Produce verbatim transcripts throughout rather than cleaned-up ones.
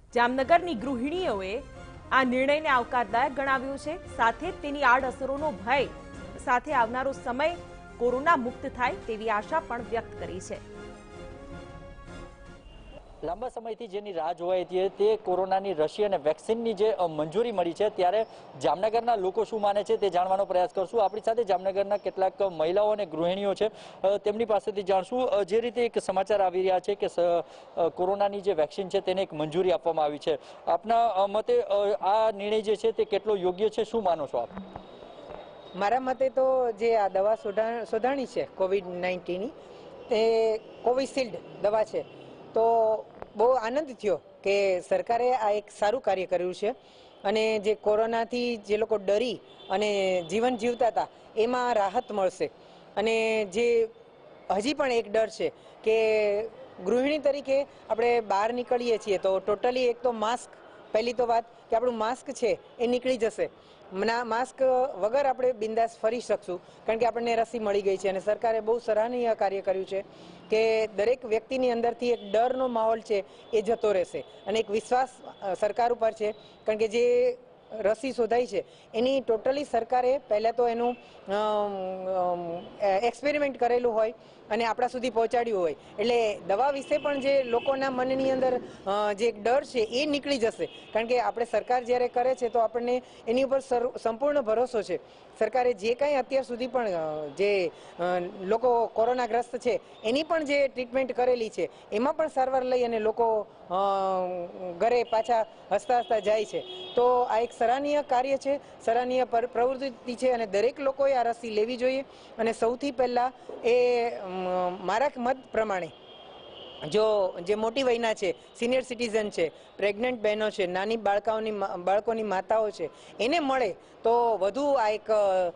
જામનગરની ગૃહિણીઓએ આ નિર્ણયને આવકારદાયક ગણાવ્યો છે, સાથે તેની આડઅસરોનો ભય સાથે આવનારો સમય કોરોના મુક્ત થાય તેવી આશા પણ વ્યક્ત કરી છે। લાંબા સમયથી જેની રાહ જોવાઈ હતી તે કોરોનાની રસી અને વેક્સિનની જે મંજૂરી મળી છે, ત્યારે જામનગરના લોકો શું માને છે તે જાણવાનો પ્રયાસ કરશું। આપણી સાથે જામનગરના કેટલાક મહિલાઓ અને ગૃહિણીઓ છે, તેમની પાસેથી જાણશું। જે રીતે એક સમાચાર આવી રહ્યા છે કે કોરોનાની જે વેક્સિન છે તેને એક મંજૂરી આપવામાં આવી છે, આપના મતે આ નિર્ણય જે છે તે કેટલો યોગ્ય છે, શું માનો છો આપ? મારા મતે તો જે આ દવા શોધાણી છે કોવિડ નાઇન્ટીનની, તે કોવિશિલ્ડ દવા છે, તો બહુ આનંદ થયો કે સરકારે આ એક સારું કાર્ય કર્યું છે અને જે કોરોનાથી જે લોકો ડરી અને જીવન જીવતા હતા એમાં રાહત મળશે। અને જે હજી પણ એક ડર છે કે ગૃહિણી તરીકે આપણે બહાર નીકળીએ છીએ તો ટોટલી એક તો માસ્ક, પહેલી તો વાત કે આપણું માસ્ક છે એ નીકળી જશે, ના માસ્ક વગર આપણે બિંદાસ ફરી શકશું કારણ કે આપણને રસી મળી ગઈ છે। અને સરકારે બહુ સરાહનીય કાર્ય કર્યું છે કે દરેક વ્યક્તિની અંદરથી એક ડરનો માહોલ છે એ જતો રહેશે અને એક વિશ્વાસ સરકાર ઉપર છે, કારણ કે જે રસી શોધાઈ છે એની ટોટલી સરકારે પહેલાં તો એનું એક્સપેરિમેન્ટ કરેલું હોય અને આપણા સુધી પહોંચાડ્યું હોય, એટલે દવા વિશે પણ જે લોકોના મનની અંદર જે ડર છે એ નીકળી જશે, કારણ કે આપણે સરકાર જ્યારે કરે છે તો આપણને એની ઉપર સંપૂર્ણ ભરોસો છે। સરકારે જે કાંઈ અત્યાર સુધી પણ જે લોકો કોરોનાગ્રસ્ત છે એની પણ જે ટ્રીટમેન્ટ કરેલી છે એમાં પણ સારવાર લઈ અને લોકો ઘરે પાછા હસતા હસતા જાય છે, તો આ એક સરાહનીય કાર્ય છે, સરાહનીય પ્રવૃત્તિ છે અને દરેક લોકોએ આ રસી લેવી જોઈએ। અને સૌથી પહેલાં એ મારા મત પ્રમાણે જો જે મોટી વયના છે, સિનિયર સિટીઝન છે, પ્રેગ્નન્ટ બહેનો છે, નાની બાળકાઓની બાળકોની માતાઓ છે, એને મળે તો વધુ આ એક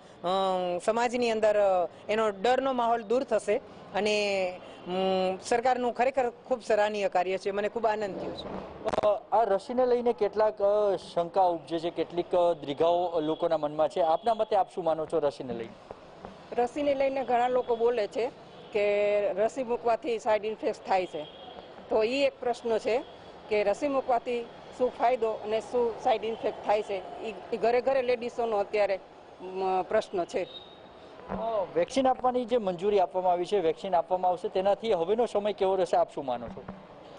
સમાજની અંદર એનો ડરનો માહોલ દૂર થશે અને સરકારનું ખરેખર ખૂબ સરાહનીય કાર્ય છે, મને ખૂબ આનંદ થયો છે। આ રસીને લઈને કેટલાક શંકા ઉપજે છે, કેટલીક દ્વિધાઓ લોકોના મનમાં છે, આપના મતે આપ શું માનો છો રસીને લઈને? રસીને લઈને ઘણા લોકો બોલે છે કે રસી મૂકવાથી સાઈડ ઇફેક્ટ થાય છે, તો એ એક પ્રશ્ન છે કે રસી મૂકવાથી શું ફાયદો અને શું સાઈડ ઇફેક્ટ થાય છે, એ ઘરે ઘરે લેડીઝોનો અત્યારે પ્રશ્ન છે। વેક્સિન આપવાની જે મંજૂરી આપવામાં આવી છે, વેક્સિન આપવામાં આવશે, તેનાથી હવેનો સમય કેવો રહેશે, આપ શું માનો છો?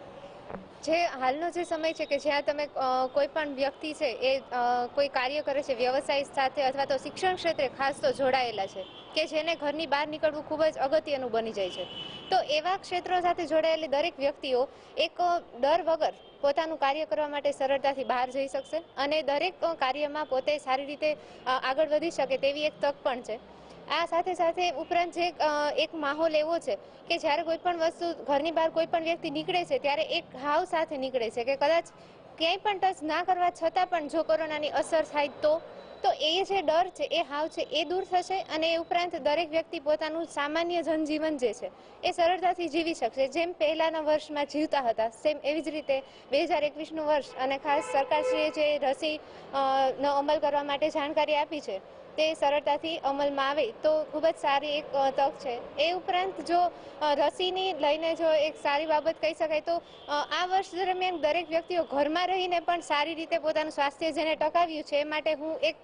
જે હાલનો જે સમય છે કે જ્યાં તમે કોઈ પણ વ્યક્તિ છે એ કોઈ કાર્ય કરે છે વ્યવસાય સાથે અથવા તો શિક્ષણ ક્ષેત્રે ખાસ તો જોડાયેલા છે કે જેને ઘરની બહાર નીકળવું ખૂબ જ અગત્યનું બની જાય છે, તો એવા ક્ષેત્રો સાથે જોડાયેલી દરેક વ્યક્તિઓ એક ડર વગર પોતાનું કાર્ય કરવા માટે સરળતાથી બહાર જઈ શકશે અને દરેક કાર્યમાં પોતે સારી રીતે આગળ વધી શકે તેવી એક તક પણ છે। આ સાથે સાથે ઉપરાંત જે એક માહોલ એવો છે કે જ્યારે કોઈ પણ વસ્તુ ઘરની બહાર કોઈ પણ વ્યક્તિ નીકળે છે ત્યારે એક હાવ સાથે નીકળે છે કે કદાચ ક્યાંય પણ ટચ ના કરવા છતાં પણ જો કોરોનાની અસર થાય તો તો એ જે ડર છે એ હાવ છે એ દૂર થશે અને એ ઉપરાંત દરેક વ્યક્તિ પોતાનું સામાન્ય જનજીવન જે છે એ સરળતાથી જીવી શકશે, જેમ પહેલાના વર્ષમાં જીવતા હતા સેમ એવી જ રીતે બે હજાર એકવીસનું વર્ષ અને ખાસ સરકારશ્રીએ જે રસી નો અમલ કરવા માટે જાણકારી આપી છે તે સરળતાથી અમલમાં આવે તો ખૂબ જ સારી એક તક છે। એ ઉપરાંત જો રસીની લઈને જો એક સારી બાબત કહી શકાય તો આ વર્ષ દરમિયાન દરેક વ્યક્તિઓ ઘરમાં રહીને પણ સારી રીતે પોતાનું સ્વાસ્થ્ય જેને ટકાવ્યું છે એ માટે હું એક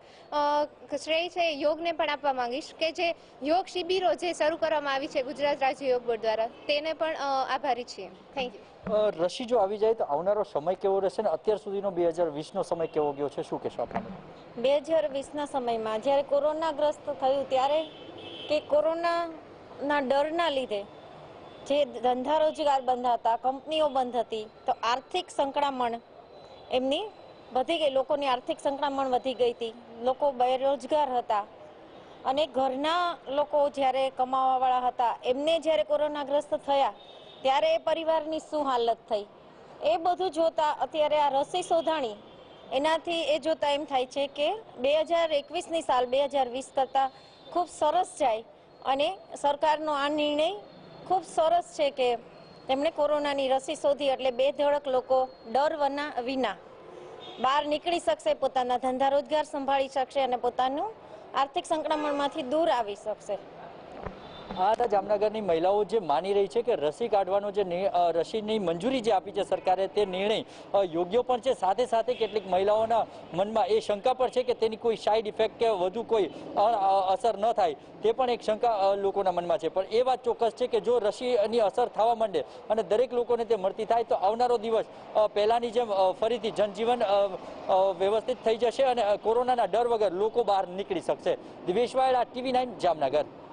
શ્રેય છે યોગને પણ આપવા માંગીશ કે જે યોગ શિબિરો જે શરૂ કરવામાં આવી છે ગુજરાત રાજ્ય યોગ બોર્ડ દ્વારા, તેને પણ આભારી છીએ। Thank you. રસી જો આવી જાય તો આવનારો સમય કેવો રહેશે ને અત્યાર સુધીનો બે હજાર વીસનો સમય કેવો ગયો છે, શું કહેશો આપણે? બે હજાર વીસના સમયમાં જ્યારે કોરોનાગ્રસ્ત થયું ત્યારે કે કોરોનાના ડરના લીધે જે ધંધા રોજગાર બંધ હતા, કંપનીઓ બંધ હતી, તો આર્થિક સંકળામણ એમની વધી ગઈ, લોકોની આર્થિક સંકળામણ વધી ગઈ હતી, લોકો બેરોજગાર હતા અને ઘરના લોકો જ્યારે કમાવાવાળા હતા એમને જ્યારે કોરોનાગ્રસ્ત થયા ત્યારે એ પરિવારની શું હાલત થઈ, એ બધું જોતા અત્યારે આ રસી શોધાણી એનાથી એ જોતા એમ થાય છે કે બે હજાર એકવીસની સાલ બે હજાર વીસ કરતાં ખૂબ સરસ જાય અને સરકારનો આ નિર્ણય ખૂબ સરસ છે કે તેમણે કોરોનાની રસી શોધી એટલે બે ધડક લોકો ડર વિના બહાર નીકળી શકશે, પોતાના ધંધા રોજગાર સંભાળી શકશે અને પોતાનું આર્થિક સંકળામણમાંથી દૂર આવી શકશે। આ હતા જામનગરની મહિલાઓ જે માની રહી છે કે રસી કાઢવાનો જે રસીની મંજૂરી જે આપી છે સરકારે તે નિર્ણય યોગ્ય પણ છે, સાથે સાથે કેટલીક મહિલાઓના મનમાં એ શંકા પણ છે કે તેની કોઈ સાઈડ ઇફેક્ટ કે વધુ કોઈ અસર ન થાય તે પણ એક શંકા લોકોના મનમાં છે. પણ એ વાત ચોક્કસ છે કે જો રસીની અસર થવા માંડે અને દરેક લોકોને તે મળતી થાય તો આવનારો દિવસ પહેલાની જેમ ફરીથી જનજીવન વ્યવસ્થિત થઈ જશે અને કોરોનાના ડર વગર લોકો બહાર નીકળી શકશે. દિવેશ વાળા, ટીવી નાઇન, જામનગર.